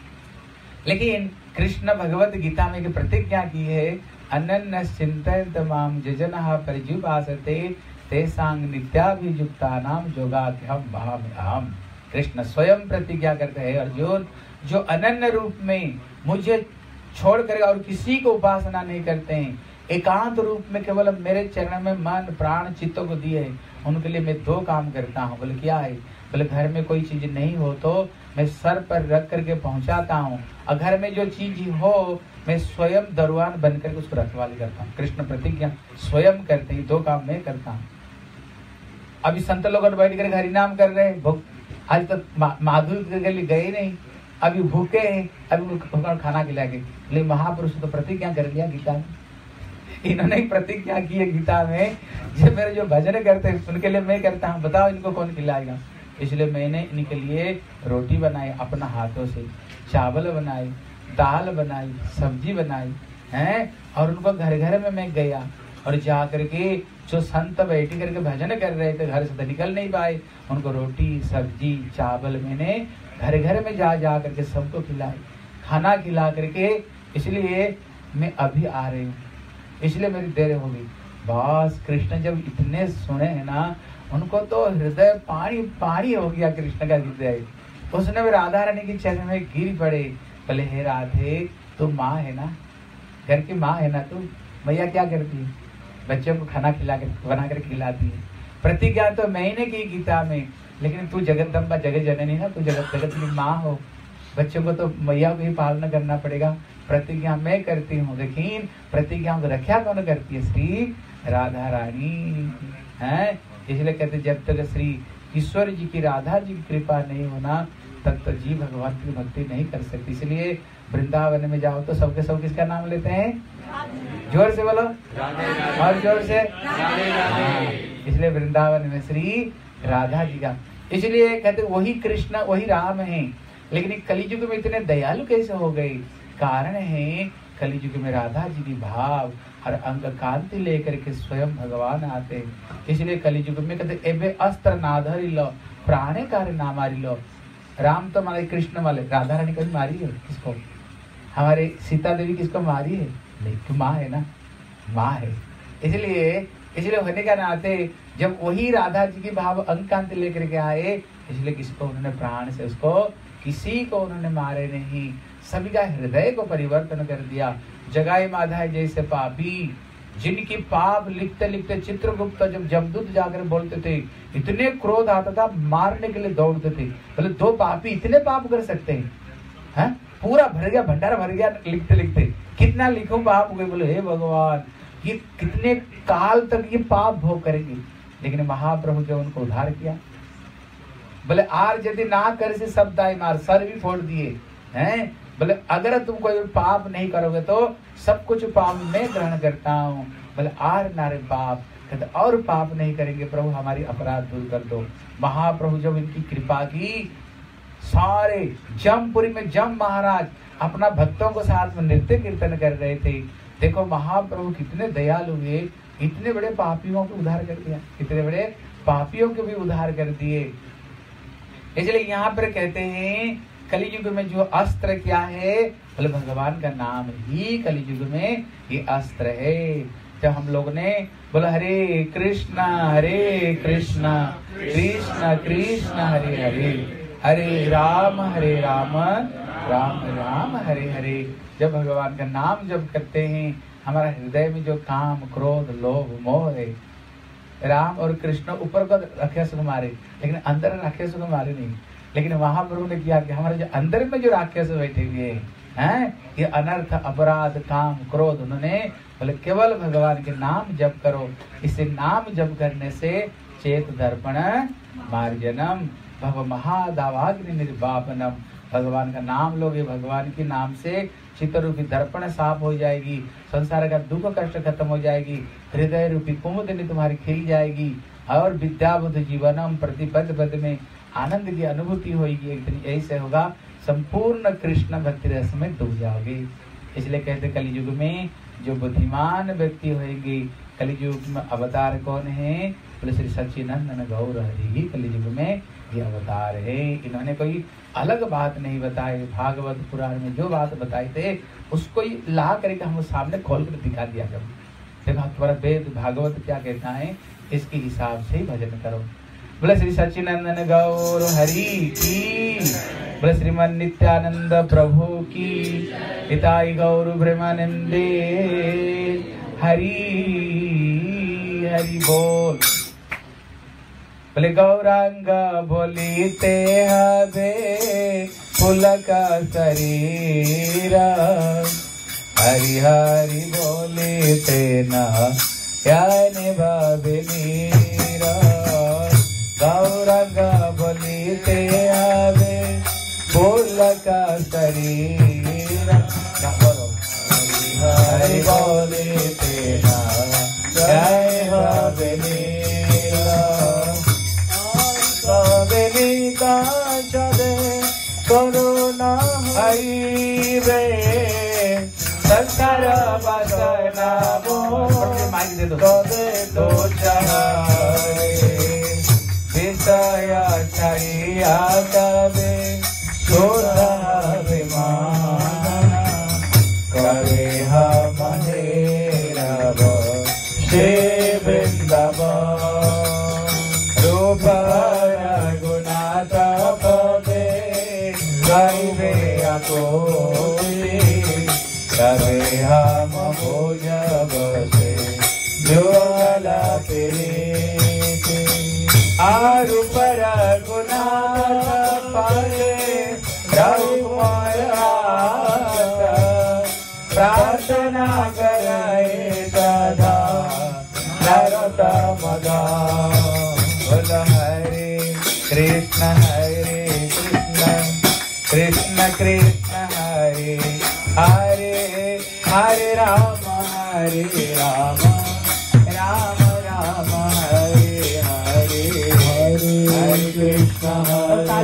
लेकिन कृष्ण भगवत गीता में एक प्रतिज्ञा की है, अनन्य चिंतन तमाम जजनः परिजुभासते तेसांग नित्याभियुक्तानाम योगाख्यम भाम्यहम्। कृष्ण स्वयं प्रतिज्ञा करते हैं, अर्जुन जो अनन्य रूप में मुझे छोड़ कर और किसी को उपासना नहीं करते हैं, एकांत रूप में केवल मेरे चरण में मन प्राण चित्तों को दिए, उनके लिए मैं दो काम करता हूँ। बोले क्या है? बोले घर में कोई चीज नहीं हो तो मैं सर पर रख करके पहुंचाता हूँ, और घर में जो चीज हो मैं स्वयं दरवान बनकर उसको रखवाली करता हूँ। कृष्ण प्रतिज्ञा स्वयं करते हैं, दो काम मैं करता हूँ। अभी संत लोग बैठ कर हरि नाम कर रहे हैं, आज तक मा, माधुर्य के लिए गए नहीं, अभी भूखे हैं, अभी खाना खिला के। लेकिन महापुरुष तो प्रतिज्ञा कर लिया गीता में, इन्होंने प्रतिज्ञा की है गीता में, ये मेरे जो भजन करते हैं उनके लिए मैं करता हूँ, बताओ इनको कौन खिलाएगा? इसलिए मैंने इनके लिए रोटी बनाई अपना हाथों से, चावल बनाई, दाल बनाई, सब्जी बनाई हैं, और उनको घर घर में मैं गया, और जा करके जो संत बैठ करके भजन कर रहे थे घर से तो निकल नहीं पाए, उनको रोटी सब्जी चावल मैंने घर घर में जा जा करके सबको खिलाई, खाना खिला करके। इसलिए मैं अभी आ रही हूँ, इसलिए मेरी देर हो गई। बस कृष्ण जब इतने सुने हैं ना, उनको तो हृदय पानी पानी हो गया कृष्ण का हृदय। उसने भी राधा रानी के चरण में गिर पड़े, बोले हे राधे तू माँ है ना, घर की माँ है ना तू, मैया क्या करती है? बच्चों को खाना खिला कर बना कर खिलाती है। प्रतिज्ञा तो मैंने की गीता में, लेकिन तू जगदम्बा जगत जननी ना, तू जगत जगत की माँ हो, बच्चों को तो मैया को ही पालना करना पड़ेगा। प्रतिज्ञा मैं करती हूँ, लेकिन प्रतिज्ञा को रक्षा कौन करती है? श्री राधा रानी है। इसलिए कहते जब तक श्री ईश्वर जी की राधा जी की कृपा नहीं होना तब तक जीव भगवान की भक्ति नहीं कर सकती। इसलिए वृंदावन में जाओ तो सबके सब किसका नाम लेते हैं? जोर से बोलो, और जोर से। इसलिए वृंदावन में श्री राधा जी का इसलिए कहते वही कृष्ण वही राम है। लेकिन कलियुग में इतने दयालु कैसे हो गए? कारण है कलियुग में राधा जी की भाव और अंग कांति लेकर के स्वयं भगवान आते हैं। इसलिए कलियुग में कहते एबे अस्त्र ना धरि लो प्राणे कार्य ना मारी लो। राम तो हमारे कृष्ण वाले, राधा रानी कभी मारी है किसको? हमारे सीता देवी किसको मारी है? नहीं, माँ है ना, माँ है। इसलिए इसलिए होने का नाते जब वही राधा जी की भाव अंग कांति लेकर के आए, इसलिए किसको उन्होंने प्राण से उसको किसी को उन्होंने मारे नहीं, सभी का हृदय को परिवर्तन कर दिया। जगाए माधाय जैसे पापी, जिनकी पाप लिखते लिखते चित्रगुप्त जब जमदूत जाकर बोलते थे, इतने क्रोध आता था, मारने के लिए दौड़ते थे। बोले दो पापी इतने पाप कर सकते हैं? हैं? पूरा भर गया, भंडारा भर गया लिखते लिखते। कितना लिखूं पाप हुए? बोले हे भगवान, ये कितने काल तक ये पाप भोग करेंगे? लेकिन महाप्रभु जो उनको उद्धार किया, बोले आर यदि ना कर से सब दाई मार, सर भी फोड़ दिए हैं। बोले अगर तुम कोई पाप नहीं करोगे तो सब कुछ पाप मैं ग्रहण करता हूँ। बोले आर नारे पाप, कहते और पाप नहीं करेंगे प्रभु, हमारी अपराध दूर कर दो। महाप्रभु जब इनकी कृपा की, सारे जमपुरी में जम महाराज अपना भक्तों को साथ में नृत्य कीर्तन कर रहे थे। देखो महाप्रभु कितने दयालु हुए, इतने बड़े पापियों को उद्धार कर दिया, इतने बड़े पापियों को भी उद्धार कर दिए। इसलिए यहाँ पर कहते हैं कलियुग में जो अस्त्र क्या है? बोले भगवान का नाम ही कलियुग में ये अस्त्र है। जब हम लोग ने बोला हरे कृष्णा हरे कृष्णा कृष्णा कृष्णा हरे हरे, हरे राम हरे राम राम राम हरे हरे, जब भगवान का नाम जब करते हैं, हमारा हृदय में जो काम क्रोध लोभ मोह है, राम और कृष्ण ऊपर को राक्षस को मारे, लेकिन अंदर राक्षस को मारे नहीं। लेकिन महाप्रभु ने किया कि हमारे जो अंदर में जो राक्षस बैठे हुए हैं, ये अनर्थ अपराध काम क्रोध, उन्होंने बोले केवल भगवान के नाम जप करो। इसे नाम जप करने से चेत दर्पण मार्जनम भव महादावाग्नि निर्वापनम, भगवान का नाम लोगे, भगवान के नाम से चित्त रूपी दर्पण साफ हो जाएगी, संसार का दुख कष्ट खत्म हो जाएगी, हृदय रूपी कुमुदिनी तुम्हारी खिल जाएगी, और विद्याबुद्ध जीवनम प्रतिपद पद में आनंद की अनुभूति होगी। एक दिन ऐसे होगा, संपूर्ण कृष्ण भक्ति रस में डूब जाओगे। इसलिए कहते कलियुग में जो बुद्धिमान व्यक्ति होंगे, कलियुग में अवतार कौन है? बोले श्री सच्चिदानंद गौर हरि ही कलियुग में ये अवतार है। इन्होंने कोई अलग बात नहीं बताई, भागवत पुराण में जो बात बताए थे उसको ही ला करके हम सामने खोल कर दिखा दिया। जब देखा तुम्हारा वेद भागवत क्या कहता है, इसके हिसाब से ही भजन करो। बोले श्री सच्चिदानंद गौर हरि की, बोले श्रीमन नित्यानंद प्रभु की, हिताई गौर ब्रह्मानंदे हरि हरि बोल। बोले गौरांग बोलीते हवे पुलक शरीर, हरि हरि बोलीते न यानी भावे मीरा। गौरांग बोलीते हवे पुलक शरीर, हरि बोलीते न जय भावे मीरा। करुणा हरिवे संसार बसना मोदे दो चारे, विषय छाया कवे शोधा विमान, करे हम रव श्री वृंदावन। रूप गुनाथ पदे गाइबे आकोई, करे हम भोजब से ज्वाला प्रीति। आरु पर गुनाथ पदे रघुमाया, प्रार्थना करे सदा नरोत्तम दास। हरे कृष्ण हरे कृष्ण कृष्ण कृष्ण हरे हरे, हरे राम हरे राम राम राम हरे हरे, हरे हरे कृष्ण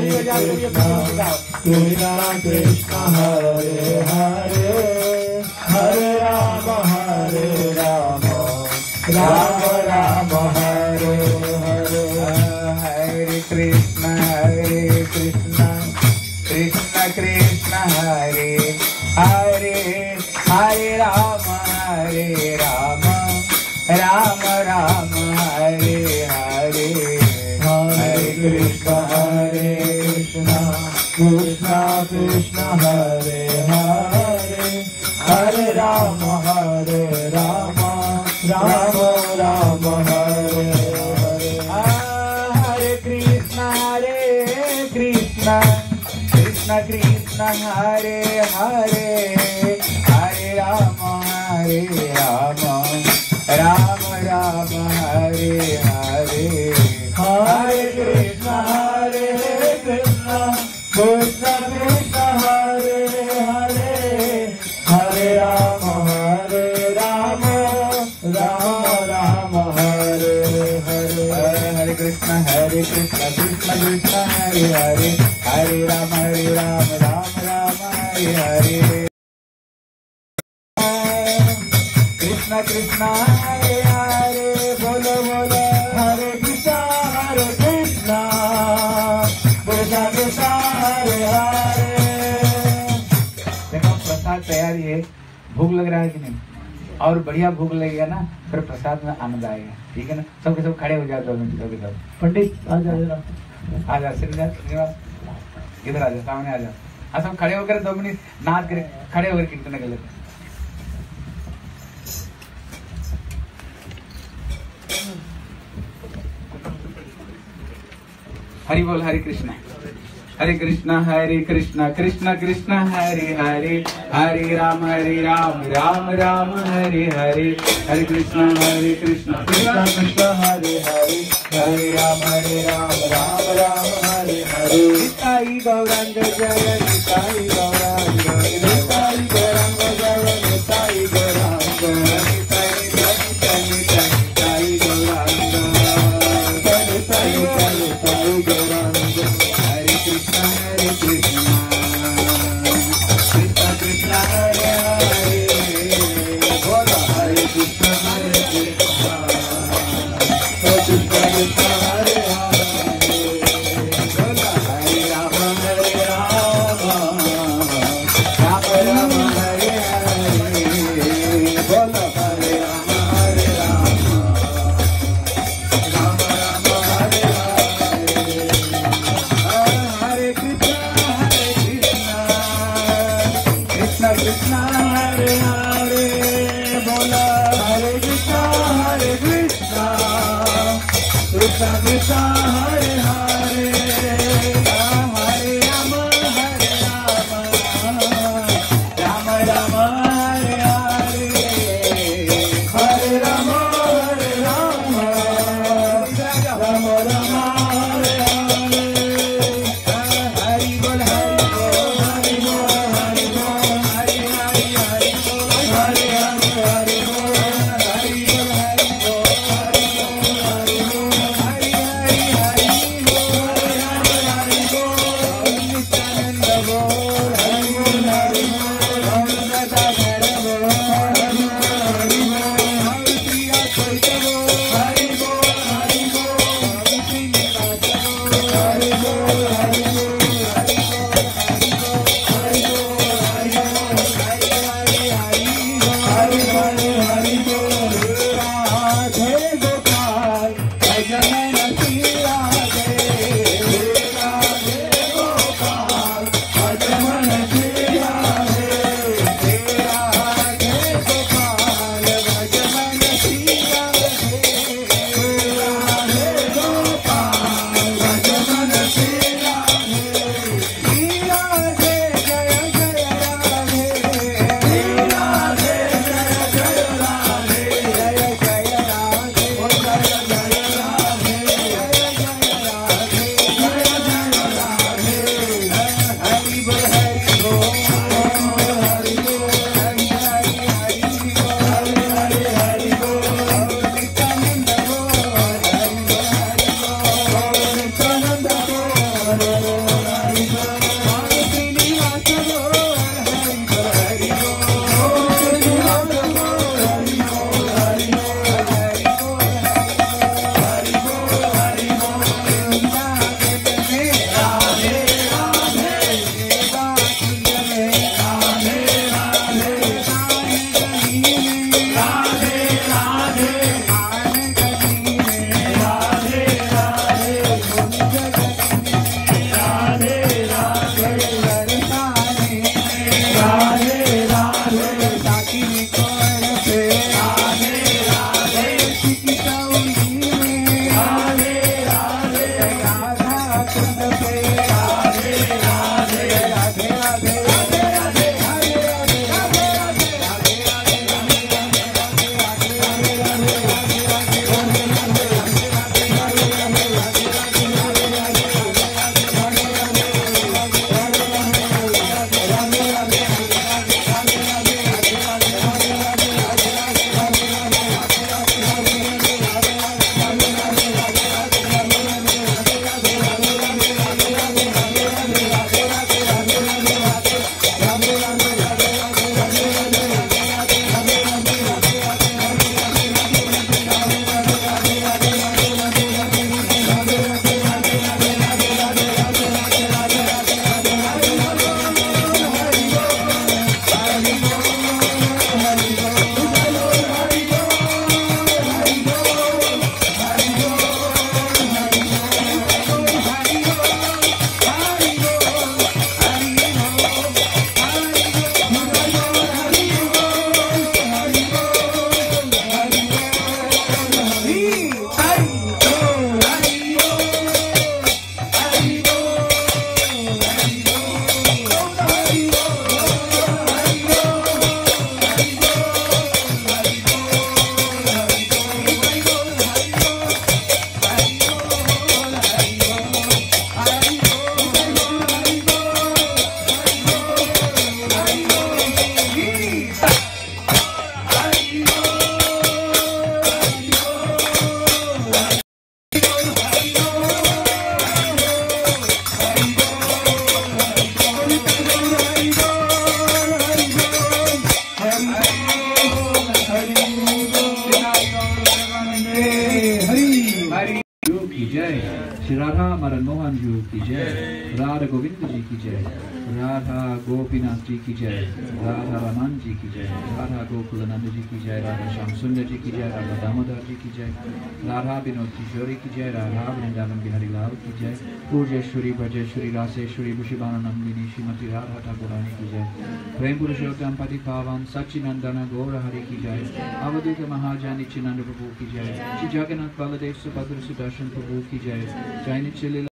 कृष्ण हरे हरे हरे राम हरे राम राम राम हरे हरे हरे कृष्ण हरे कृष्ण कृष्ण कृष्ण हरे हरे हरे राम हरे राम राम राम हरे हरे हरे कृष्ण हरे कृष्ण कृष्ण कृष्ण हरे हरे हरे राम हरे राम राम राम हरे हरे हरे कृष्ण हरे कृष्ण कृष्ण कृष्ण हरे हरे हरे राम हरे राम राम राम हरे हरे हरे कृष्ण हरे कृष्ण कृष्ण कृष्ण हरे हरे हरे राम हरे राम राम राम हरे हरे हरे कृष्ण हरे कृष्ण कृष्ण कृष्ण हरे हरे हरे राम हरे राम राम राम हरे हरे कृष्ण कृष्ण हरे हरे बोलो बोलो हरे कृष्ण हरे कृष्ण कृष्ण कृष्ण हरे हरे देखो प्रसाद तैयारी है। भूख लग रहा है कि नहीं? और बढ़िया भूख लगेगा ना फिर प्रसाद में आनंद आएगा। ठीक है ना? सबके सब खड़े हो जाओ दो मिनट सबके सब। पंडित आ जाओ जरा आ जा श्रीनिवास श्रीनिवास इधर आ जाओ सामने आ जाओ। हाँ सब खड़े होकर दो मिनट नाच कर खड़े होकर कीर्तन कर लेते। हरि बोल हरे कृष्ण हरे कृष्ण हरे कृष्ण कृष्ण कृष्ण हरे हरे हरे राम हरे राम राम राम हरे हरे हरे कृष्ण हरे कृष्ण कृष्ण कृष्ण हरे हरे हरे राम हरे राम राम राम हरे हरे निताई गौरांग जय निताई गौरांग निताई गौरांग जय निताई गौरांग निताई निताई निताई गौरांग निताई निताई गौरांग हरे कृष्ण हरे कृष्ण कृष्ण कृष्ण हरे हरे बोलो हरे कृष्ण हरे कृष्ण कृष्ण कृष्ण हरे हरे बोलो हरे राम हरे राम राम राम हरे हरे बोलो हरे राम हरे राम राम राम हरे हरे हरे कृष्ण हरे कृष्ण कृष्ण कृष्ण हरे हरे बोलो हरे कृष्ण हरे कृष्ण कृष्ण कृष्ण हरे हरे हरे राम हरे राम राम राम हरे हरे हरे राम हरे राम राम राम हरे हरे हरि बोल हरि बोल हरि बोल हरि बोल हरि हरि हरि बोल हरि हरि हरि बोल हरि बोल हरि बोल हरि बोल हरि बोल हरि हरि हरि बोल हरि हरि बोल नित्यानंद बोल हरि बोल हरि बोल ओम गदाधर बोल हरि बोल हरि बोल ओम श्री अद्वैत बोल हरि बोल हरि बोल ओम श्रीनिवास बोल हरि बोल हरि बोल हरि बोल हरि बोल हरि बोल हरि बोल हरि हरि हरि बोल हरि हरि हरि बोल राधे गोपाल भजन श्री राधे राधे गोपाल भजन श्री राधे राधे गोपाल भजन श्री राधे राधे गोपाल भजन श्री राधे श्री राधे जय जय राधे श्री राधे जय जय राधे जय जय राधे जय जय राधे की जय, श्री राधा मदन मोहन जी की जय, राधा गोविंद जी की जय, राधा गोपीनाथ जी की जय, राधा रमन जी की जय, राधा गोकुलानंद जी की जय, राधा श्याम सुंदर जी की जय, राधा दामोदर जी की जय, राधा विनोद किशोरी की जय, राधा वृंदावन बिहारी लाल की जय, पूजेश्वरी ब्रजेश्वरी रासेश्वरी बुशिबानंदिनी श्रीमती राधा ठाकुरानी की जय, प्रेम पुरुषोत्तम पति पावन सच्चिनंदन गौर हरि की जय, अवधूत महाजानी चिनंद प्रभु की जय, श्री जगन्नाथ बलदेव सुभद्र सुदर्शन प्रभु की जय, जय नित्य लीला